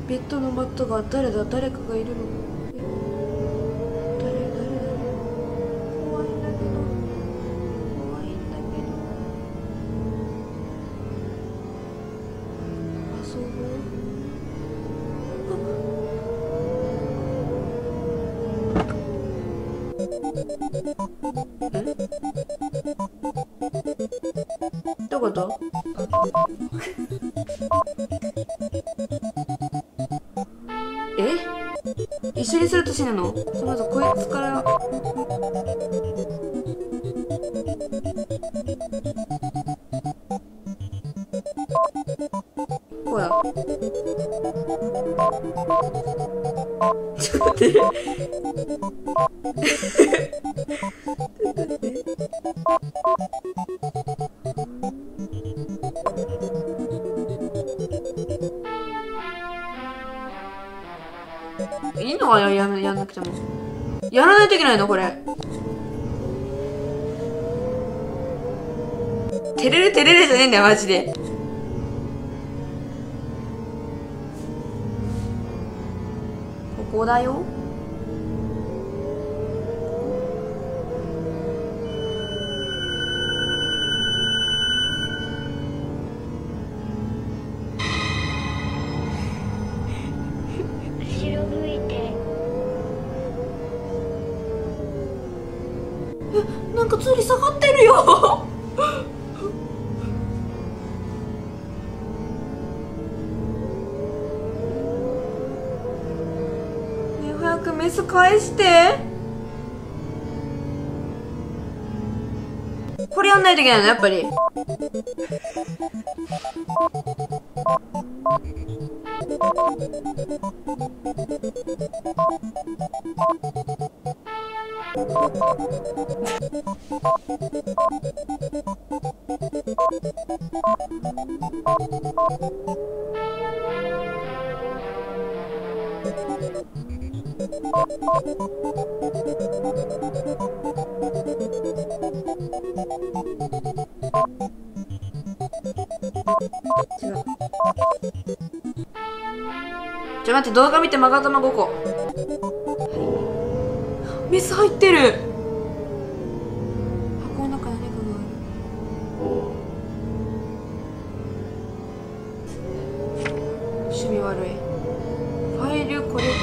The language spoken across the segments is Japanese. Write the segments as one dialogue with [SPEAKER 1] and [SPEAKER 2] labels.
[SPEAKER 1] ベッドのマットが誰だ、誰かがいるの。誰怖いんだけど、怖いんだけど。遊ぼう。どういうこと？一緒にすると死ぬの？まずこいつから。ほら。ちょっと待って。いいのかな、やんなくても。やらないといけないのこれ。てれれてれれじゃねえんだよ、マジで。ここだよ。なんか吊り下がってるよ。ねえ、早くメス返して。これやんないといけないの、やっぱり。違う。待って、動画見て、マガタマ5個。メス入ってる。箱の中何かがある。趣味悪い。ファイルこれ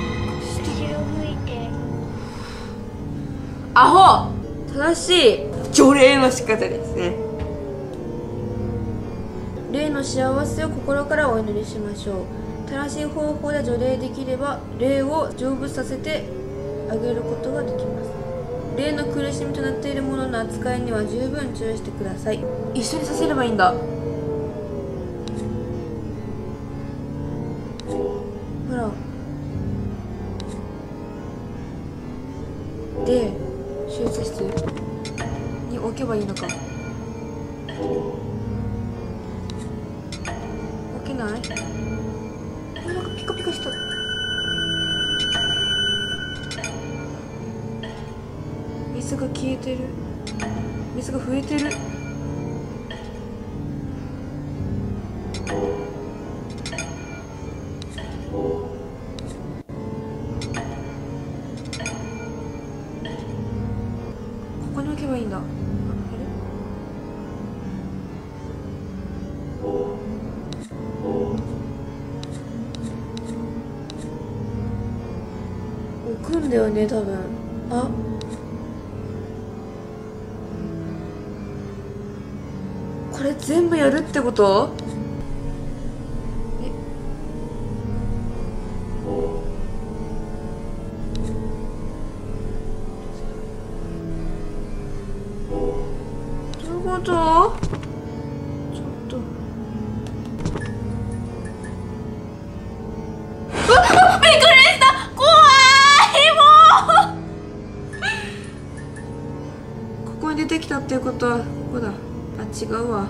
[SPEAKER 1] アホ。正しい除霊の仕方ですね。霊の幸せを心からお祈りしましょう。正しい方法で除霊できれば霊を成仏させてあげることができます。霊の苦しみとなっているものの扱いには十分注意してください。一緒にさせればいいんだ。ほら。で、手術室に置けばいいのか。置けない？なんかピカピカした。水が消えてる。水が増えてる。ここに置けばいいんだ。あれ？置くんだよね、多分。あ、これ全部やるってこと？どういうこと？ちょっと。びっくりした。怖い。もうここに出てきたっていうことはここだ。あ、違うわ。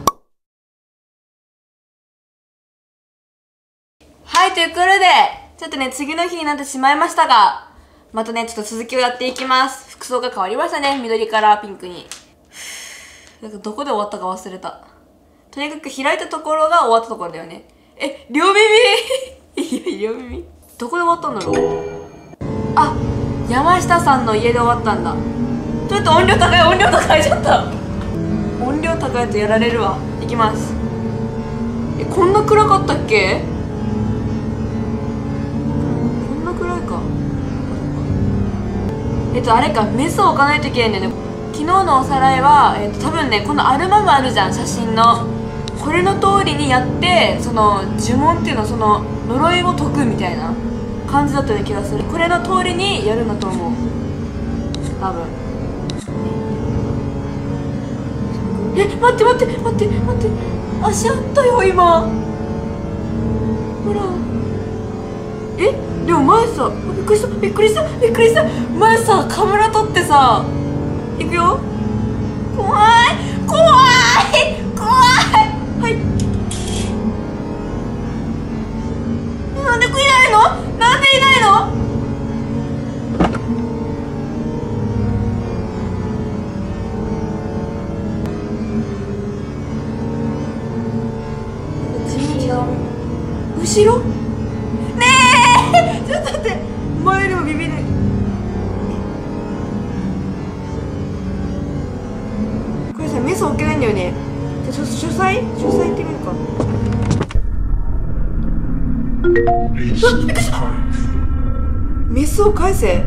[SPEAKER 1] はい、ということでちょっとね、次の日になってしまいましたが、またね、ちょっと続きをやっていきます。服装が変わりましたね。緑からピンクに。なんかどこで終わったか忘れた。とにかく開いたところが終わったところだよね。両耳いやい医療耳どこで終わったんだろう。あ、山下さんの家で終わったんだ。ちょっと音量高い、音量高い、ちょっと音量高いとやられるわ。いきます。こんな暗かったっけ。こんな暗いか。あれか、メスを置かないといけないんだよね。昨日のおさらいは、多分ね、このアルバムあるじゃん、写真の。これの通りにやって、その呪文っていうの、その呪いを解くみたいな感じだったような気がする。これの通りにやるんだと思う、多分。待って待って待って待って、足あったよ今。ほら。でも前さ、びっくりしたびっくりしたびっくりした。前さカメラ撮ってさ、いくよ。怖い怖い怖い。はい。なんでいないの、なんでいないの。後ろねえちょっと待って、前よりもビビる。これさ、メス置けないんだよね。じゃあ書斎行ってみるか。メスを返せ。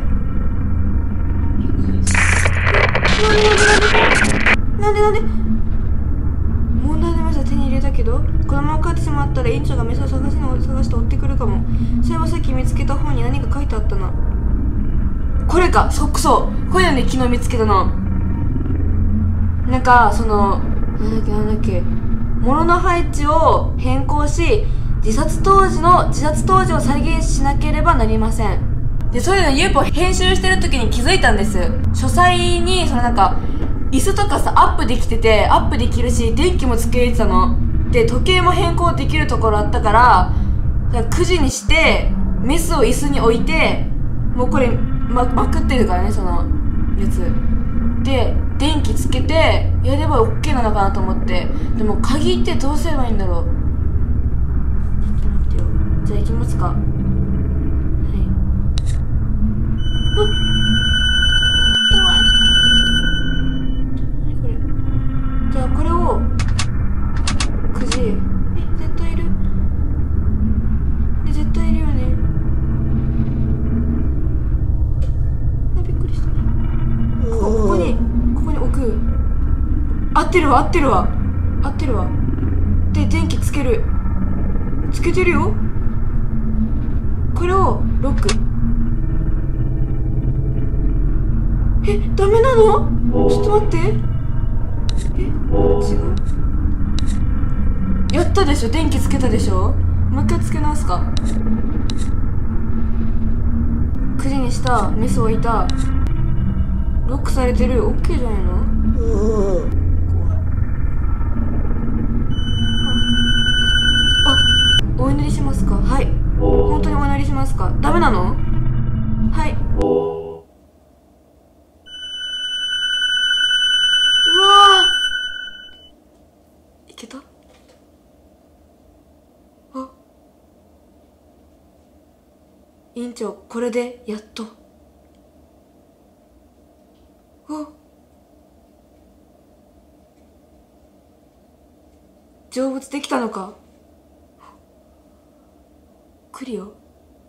[SPEAKER 1] なんで問題のメスは手に入れたけど、このまま帰ってしまったら院長がメスを探して追ってくるかも。そういえばさっき見つけた本に何か書いてあったな。これか、そうこれなんで昨日見つけたの。なんかそのなんだっけ物の配置を変更し、自殺当時を再現しなければなりません。で、そういうのユーポ編集してる時に気づいたんです。書斎にそのなんか椅子とかさ、アップできるし、電気もつけれてたの。で、時計も変更できるところあったから、9時にして、メスを椅子に置いて、もうこれ、まくってるからね、その、やつ。で、電気つけて、やれば OK なのかなと思って。でも、鍵ってどうすればいいんだろう。ちょっと待ってよ。じゃあ行きますか。はい。じゃあこれを9時、絶対いる絶対いるよね。びっくりした。ここに置く。合ってるわで、電気つける。つけてるよ。これをロック。ダメなの？ちょっと待って。違う。やったでしょ、電気つけたでしょ。もう一回つけ直すか。9時にした、メス置いた、ロックされてる。 OK じゃないの。お祈りしますか。はい、本当にお祈りしますか。ダメなの。はい。うわー、いけた。院長、これでやっと。成仏できたのか。クリオ。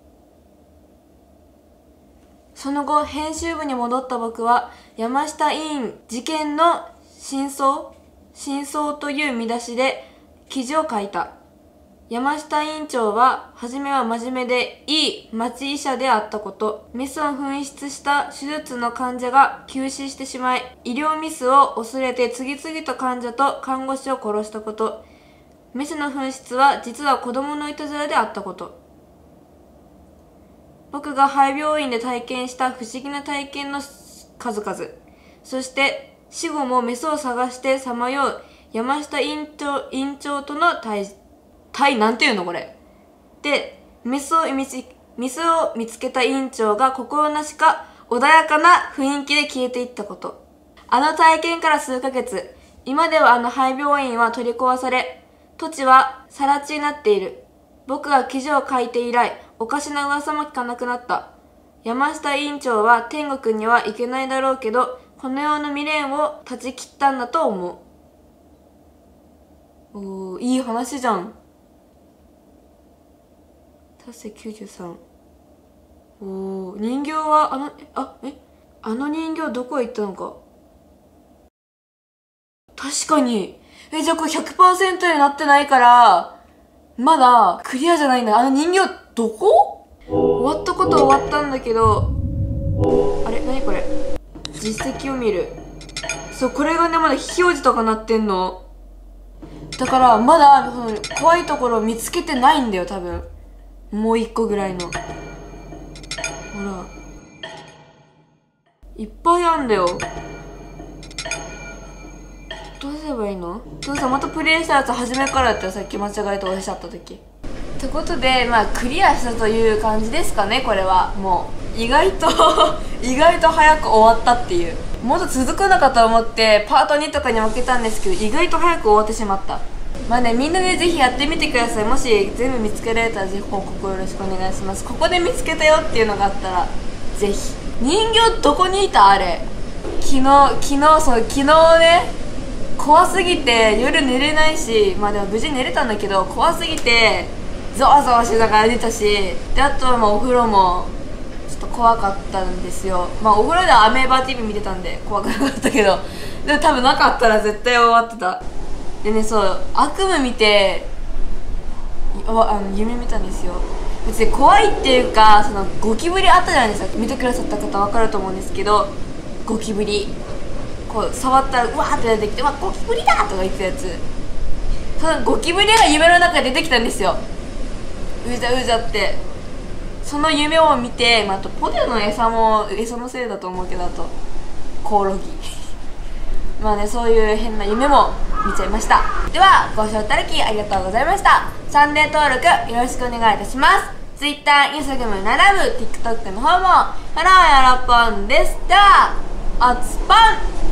[SPEAKER 1] その後、編集部に戻った僕は、山下委員事件の真相という見出しで記事を書いた。山下委員長は、初めは真面目でいい町医者であったこと、メスを紛失した手術の患者が急死してしまい、医療ミスを恐れて次々と患者と看護師を殺したこと、メスの紛失は実は子供のいたずらであったこと、僕が肺病院で体験した不思議な体験の数々、そして死後もメスを探してさまよう山下院長とのなんていうのこれ。で、メスを見つけた院長が心なしか穏やかな雰囲気で消えていったこと。あの体験から数ヶ月、今ではあの肺病院は取り壊され、土地は更地になっている。僕が記事を書いて以来、 おかしな噂も聞かなくなった。山下委員長は天国には行けないだろうけど、この世の未練を断ち切ったんだと思う。おー、いい話じゃん。達成93。おー、人形はあの人形どこへ行ったのか。確かに。じゃあこれ 100% になってないから、まだクリアじゃないんだ。あの人形どこ？終わったことは終わったんだけど、あれ何これ、実績を見る。そう、これがねまだ非表示とかなってんの。だからまだ怖いところを見つけてないんだよ多分。もう一個ぐらいの。ほらいっぱいあんだよ。どうすればいいの？どうせまたプレイしたやつ初めからやったよ、さっき間違えて押しちゃった時。ってことでまあクリアしたという感じですかね。これはもう意外と意外と早く終わったっていう。もっと続くのかと思ってパート2とかに分けたんですけど、意外と早く終わってしまった。まあね、みんなでぜひやってみてください。もし全部見つけられたらぜひ報告よろしくお願いします。ここで見つけたよっていうのがあったらぜひ。人形どこにいた？あれ昨日ね、怖すぎて夜寝れないし、まあでも無事寝れたんだけど、怖すぎてゾワゾワしながら寝たし、であとはまあお風呂もちょっと怖かったんですよ。まあお風呂ではアメーバー TV 見てたんで怖くなかったけど、でも多分なかったら絶対終わってた。でね、そう悪夢見て夢見たんですよ。別に怖いっていうか、そのゴキブリあったじゃないですか。見てくださった方分かると思うんですけど、ゴキブリこう触ったらうわーって出てきて、わゴキブリだとか言ってたやつ。そのゴキブリが夢の中で出てきたんですよ。うじゃうじゃって。その夢を見て、あとポテトの餌のせいだと思うけど、あとコオロギまあね、そういう変な夢も見ちゃいました。ではご視聴いただきありがとうございました。チャンネル登録よろしくお願いいたします。 Twitter、Instagram ならぬ TikTok の方もフォローよろぽんです。ではおつぽん。